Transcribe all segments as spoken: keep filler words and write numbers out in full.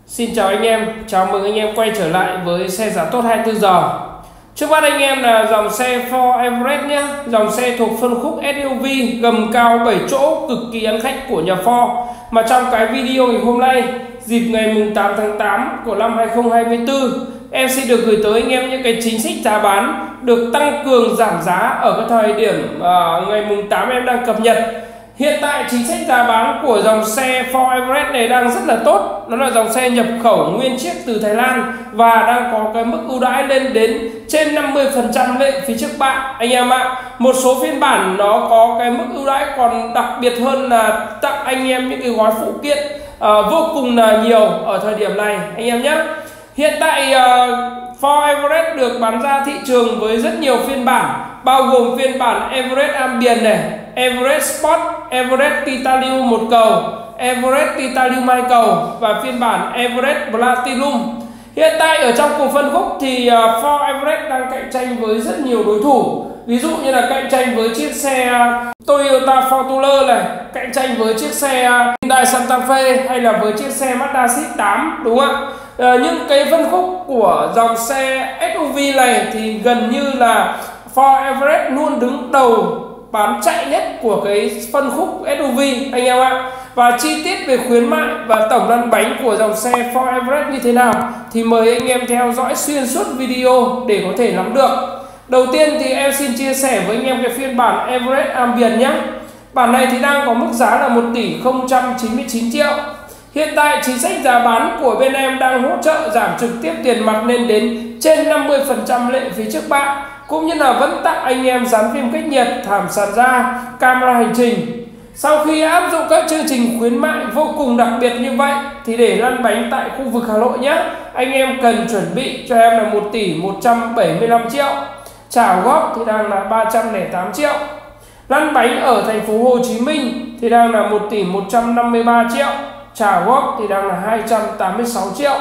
Xin chào anh em, chào mừng anh em quay trở lại với xe giá tốt hai mươi tư giờ. Trước mắt anh em là dòng xe Ford Everest nhé, dòng xe thuộc phân khúc ét u vê gầm cao bảy chỗ cực kỳ ăn khách của nhà Ford. Mà trong cái video ngày hôm nay, dịp ngày tám tháng tám của năm hai nghìn không trăm hai mươi tư, em xin được gửi tới anh em những cái chính sách giá bán được tăng cường giảm giá ở cái thời điểm uh, ngày tám em đang cập nhật. Hiện tại chính sách giá bán của dòng xe Ford Everest này đang rất là tốt. Nó là dòng xe nhập khẩu nguyên chiếc từ Thái Lan và đang có cái mức ưu đãi lên đến trên năm mươi phần trăm lệ phí trước bạ anh em ạ. Một số phiên bản nó có cái mức ưu đãi còn đặc biệt hơn là tặng anh em những cái gói phụ kiện uh, vô cùng là nhiều ở thời điểm này anh em nhé. Hiện tại uh, Ford Everest được bán ra thị trường với rất nhiều phiên bản, bao gồm phiên bản Everest Ambient này, Everest Sport, Everest Titanium một cầu, Everest Titanium hai cầu và phiên bản Everest Platinum. Hiện tại ở trong cùng phân khúc thì Ford Everest đang cạnh tranh với rất nhiều đối thủ. Ví dụ như là cạnh tranh với chiếc xe Toyota Fortuner này, cạnh tranh với chiếc xe Hyundai Santa Fe hay là với chiếc xe Mazda xê ích tám, đúng không ạ? À, những cái phân khúc của dòng xe ét u vê này thì gần như là Ford Everest luôn đứng đầu bán chạy nhất của cái phân khúc ét u vê anh em ạ. Và chi tiết về khuyến mại và tổng lăn bánh của dòng xe Ford Everest như thế nào thì mời anh em theo dõi xuyên suốt video để có thể nắm được. Đầu tiên thì em xin chia sẻ với anh em cái phiên bản Everest Ambient nhé. Bản này thì đang có mức giá là một tỷ không trăm chín mươi chín triệu. Hiện tại chính sách giá bán của bên em đang hỗ trợ giảm trực tiếp tiền mặt lên đến trên năm mươi phần trăm lệ phí trước bạ, cũng như là vẫn tặng anh em dán phim cách nhiệt, thảm sàn da, camera hành trình. Sau khi áp dụng các chương trình khuyến mại vô cùng đặc biệt như vậy thì để lăn bánh tại khu vực Hà Nội nhé, anh em cần chuẩn bị cho em là một tỷ một trăm bảy mươi lăm triệu. Trả góp thì đang là ba trăm lẻ tám triệu. Lăn bánh ở thành phố Hồ Chí Minh thì đang là một tỷ một trăm năm mươi ba triệu. Trả góp thì đang là hai trăm tám mươi sáu triệu.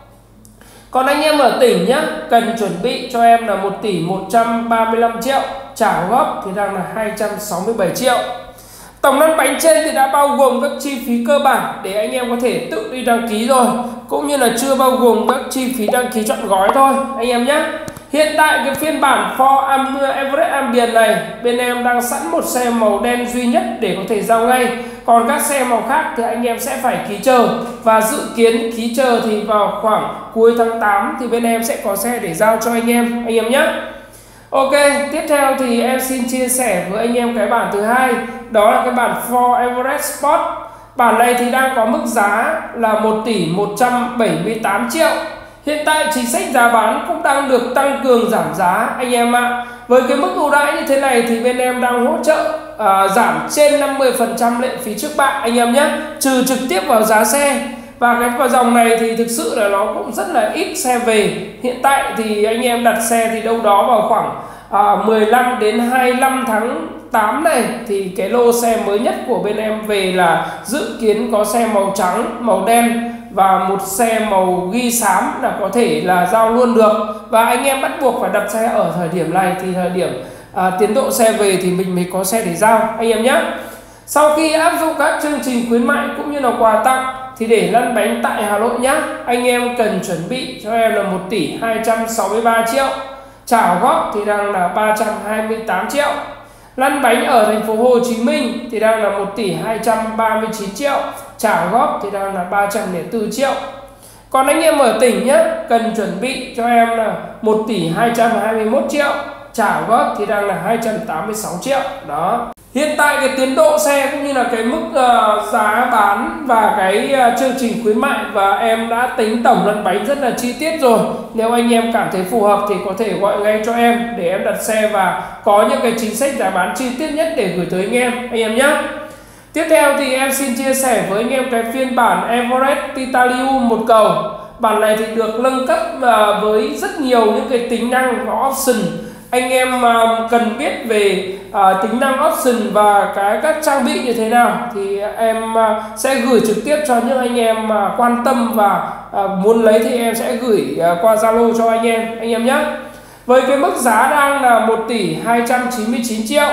Còn anh em ở tỉnh nhé, cần chuẩn bị cho em là một tỷ một trăm ba mươi lăm triệu. Trả góp thì đang là hai trăm sáu mươi bảy triệu. Tổng lăn bánh trên thì đã bao gồm các chi phí cơ bản để anh em có thể tự đi đăng ký rồi, cũng như là chưa bao gồm các chi phí đăng ký chọn gói thôi anh em nhé. Hiện tại cái phiên bản Ford Everest Ambient này bên em đang sẵn một xe màu đen duy nhất để có thể giao ngay. Còn các xe màu khác thì anh em sẽ phải ký chờ, và dự kiến ký chờ thì vào khoảng cuối tháng tám thì bên em sẽ có xe để giao cho anh em anh em nhé. Ok, tiếp theo thì em xin chia sẻ với anh em cái bản thứ hai, đó là cái bản Ford Everest Sport. Bản này thì đang có mức giá là một tỷ một trăm bảy mươi tám triệu. Hiện tại chính sách giá bán cũng đang được tăng cường giảm giá anh em ạ. Với cái mức ưu đãi như thế này thì bên em đang hỗ trợ à, giảm trên năm mươi phần trăm lệ phí trước bạ anh em nhé, trừ trực tiếp vào giá xe. Và cái vào dòng này thì thực sự là nó cũng rất là ít xe về. Hiện tại thì anh em đặt xe thì đâu đó vào khoảng à, mười lăm đến hai mươi lăm tháng tám này thì cái lô xe mới nhất của bên em về là dự kiến có xe màu trắng, màu đen và một xe màu ghi xám là có thể là giao luôn được. Và anh em bắt buộc phải đặt xe ở thời điểm này thì thời điểm à, tiến độ xe về thì mình mới có xe để giao anh em nhé. Sau khi áp dụng các chương trình khuyến mại cũng như là quà tặng thì để lăn bánh tại Hà Nội nhé, anh em cần chuẩn bị cho em là một tỷ hai trăm sáu mươi ba triệu. Trả góp thì đang là ba trăm hai mươi tám triệu. Lăn bánh ở thành phố Hồ Chí Minh thì đang là một tỷ hai trăm ba mươi chín triệu. Trả góp thì đang là ba trăm lẻ bốn triệu. Còn anh em ở tỉnh nhé, cần chuẩn bị cho em là một tỷ hai trăm hai mươi mốt triệu. Trả góp thì đang là hai trăm tám mươi sáu triệu. Đó. Hiện tại cái tiến độ xe cũng như là cái mức uh, giá bán và cái uh, chương trình khuyến mại và em đã tính tổng lăn bánh rất là chi tiết rồi. Nếu anh em cảm thấy phù hợp thì có thể gọi ngay cho em để em đặt xe và có những cái chính sách giá bán chi tiết nhất để gửi tới anh em anh em nhé. Tiếp theo thì em xin chia sẻ với anh em cái phiên bản Everest Titanium một cầu. Bản này thì được nâng cấp uh, với rất nhiều những cái tính năng và option. Anh em uh, cần biết về uh, tính năng option và cái các trang bị như thế nào thì em uh, sẽ gửi trực tiếp cho những anh em uh, quan tâm và uh, muốn lấy thì em sẽ gửi uh, qua Zalo cho anh em anh em nhé. Với cái mức giá đang là một tỷ hai trăm chín mươi chín triệu.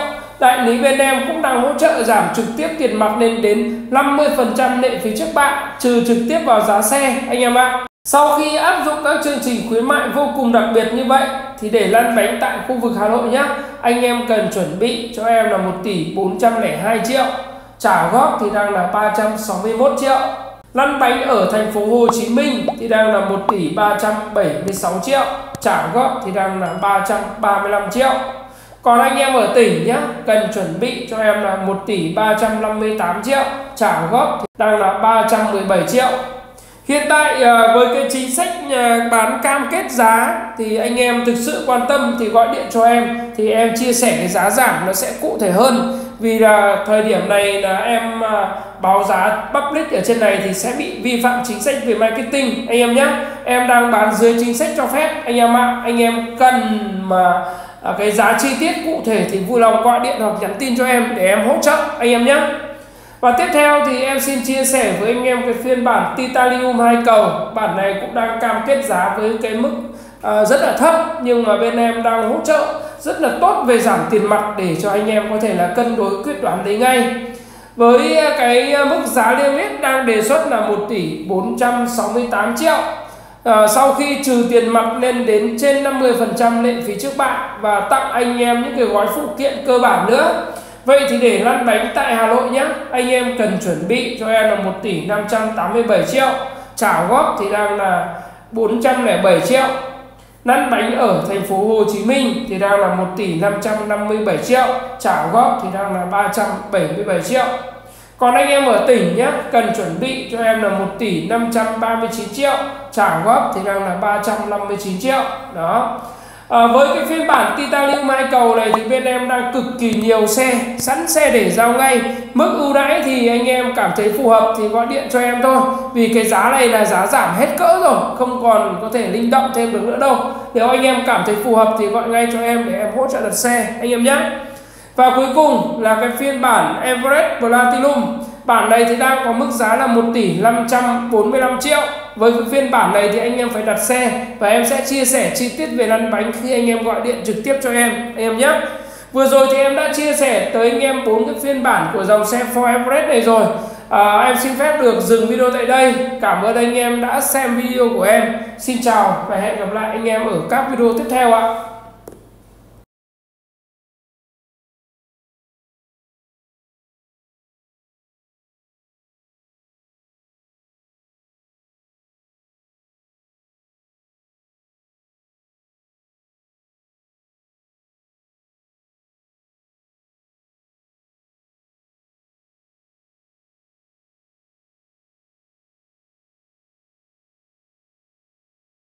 đại lý bên em cũng đang hỗ trợ giảm trực tiếp tiền mặt lên đến năm mươi phần trăm lệ phí trước bạ, trừ trực tiếp vào giá xe anh em ạ. Sau khi áp dụng các chương trình khuyến mại vô cùng đặc biệt như vậy thì để lăn bánh tại khu vực Hà Nội nhé, anh em cần chuẩn bị cho em là một tỷ bốn trăm lẻ hai triệu, trả góp thì đang là ba trăm sáu mươi mốt triệu. Lăn bánh ở thành phố Hồ Chí Minh thì đang là một tỷ ba trăm bảy mươi sáu triệu, trả góp thì đang là ba trăm ba mươi lăm triệu. Còn anh em ở tỉnh nhé, cần chuẩn bị cho em là một tỷ ba trăm năm mươi tám triệu, trả góp thì đang là ba trăm mười bảy triệu. Hiện tại với cái chính sách bán cam kết giá thì anh em thực sự quan tâm thì gọi điện cho em, thì em chia sẻ cái giá giảm nó sẽ cụ thể hơn. Vì là thời điểm này là em báo giá public ở trên này thì sẽ bị vi phạm chính sách về marketing anh em nhé. Em đang bán dưới chính sách cho phép anh em ạ. Anh em cần mà cái giá chi tiết cụ thể thì vui lòng gọi điện hoặc nhắn tin cho em để em hỗ trợ anh em nhé. Và tiếp theo thì em xin chia sẻ với anh em cái phiên bản Titanium hai cầu. Bản này cũng đang cam kết giá với cái mức uh, rất là thấp, nhưng mà bên em đang hỗ trợ rất là tốt về giảm tiền mặt để cho anh em có thể là cân đối quyết đoán lấy ngay. Với cái mức giá niêm yết đang đề xuất là một tỷ bốn trăm sáu mươi tám triệu. À, sau khi trừ tiền mặt lên đến trên năm mươi phần trăm lệ phí trước bạ và tặng anh em những cái gói phụ kiện cơ bản nữa. Vậy thì để lăn bánh tại Hà Nội nhé, anh em cần chuẩn bị cho em là một tỷ năm trăm tám mươi bảy triệu, trả góp thì đang là bốn trăm lẻ bảy triệu. Lăn bánh ở thành phố Hồ Chí Minh thì đang là một tỷ năm trăm năm mươi bảy triệu, trả góp thì đang là ba trăm bảy mươi bảy triệu. Còn anh em ở tỉnh nhé, cần chuẩn bị cho em là một tỷ năm trăm ba mươi chín triệu, trả góp thì đang là ba trăm năm mươi chín triệu. Đó. À, với cái phiên bản Titanium hai cầu này thì bên em đang cực kỳ nhiều xe, sẵn xe để giao ngay. Mức ưu đãi thì anh em cảm thấy phù hợp thì gọi điện cho em thôi. Vì cái giá này là giá giảm hết cỡ rồi, không còn có thể linh động thêm được nữa đâu. Nếu anh em cảm thấy phù hợp thì gọi ngay cho em để em hỗ trợ đặt xe anh em nhé. Và cuối cùng là cái phiên bản Everest Platinum. Bản này thì đang có mức giá là một tỷ năm trăm bốn mươi lăm triệu. Với cái phiên bản này thì anh em phải đặt xe và em sẽ chia sẻ chi tiết về lăn bánh khi anh em gọi điện trực tiếp cho em anh em nhé. Vừa rồi thì em đã chia sẻ tới anh em bốn cái phiên bản của dòng xe Ford Everest này rồi. À, em xin phép được dừng video tại đây. Cảm ơn anh em đã xem video của em. Xin chào và hẹn gặp lại anh em ở các video tiếp theo ạ.